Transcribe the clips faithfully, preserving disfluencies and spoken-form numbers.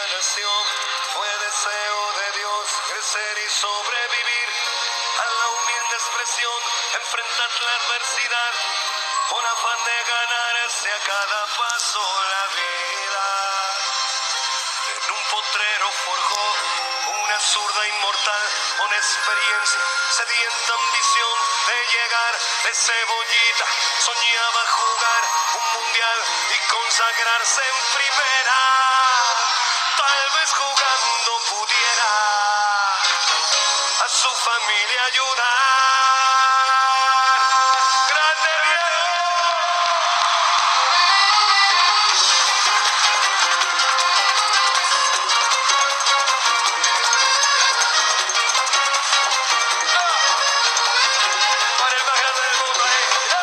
nació, fue deseo de Dios crecer y sobrevivir a la humilde expresión, enfrentar la adversidad con afán de ganarse a cada paso la vida. En un potrero forjó una zurda inmortal con experiencia, sedienta ambición de llegar de cebollita. Soñaba jugar un mundial y consagrarse en primera. Tal vez jugando pudiera a su familia ayudar. ¡Grande Diego! Para el más grande del mundo, ahí.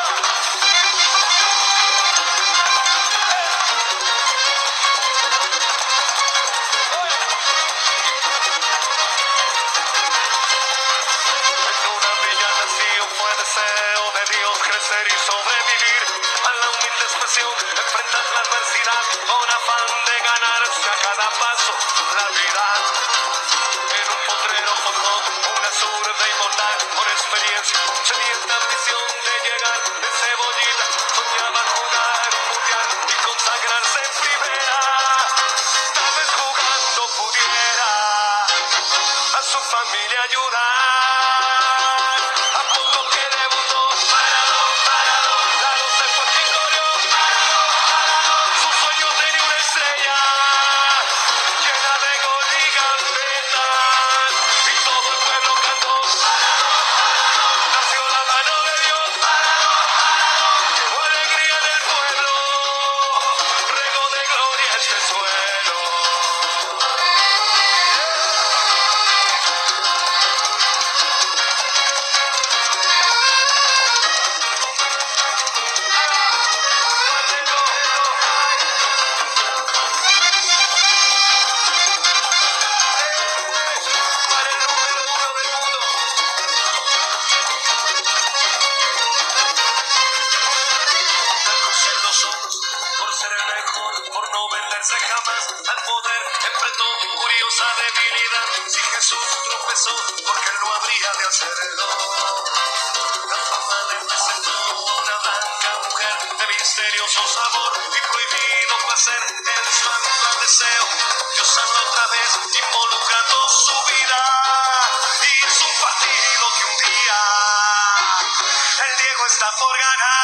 En una villa nació, fue deseo de Dios crecer y sobrevivir a la humilde expresión, enfrentar la adversidad con afán de ganarse a cada paso la vida. En un potrero forjó una zurda inmortal con experiencia, sedienta ambición de llegar de cebollita. Soñaba jugar un mundial y consagrarse en primera. Tal vez jugando pudiera a su familia ayudar. A poco que debutó, parado, parado, Lalo se fue quien corrió, parado, parado. Su sueño tenía una estrella llena de gol y gambetas, y todo el pueblo cantó, parado, parado. Nació la mano de Dios, parado, parado. Llevó alegría en el pueblo, regó de gloria este suelo. Para el número uno del mundo. Crucé los ojos por ser el mejor, por no venderse jamás al poder. Enfrentó curiosa debilidad. Si Jesús tropezó, porque él no habría de hacerlo. La fama le presentó a una blanca mujer de misterioso sabor y prohibido placer. En su actual deseo, Dios habló otra vez, involucrando su vida. Hizo un partido que un día el Diego está por ganar.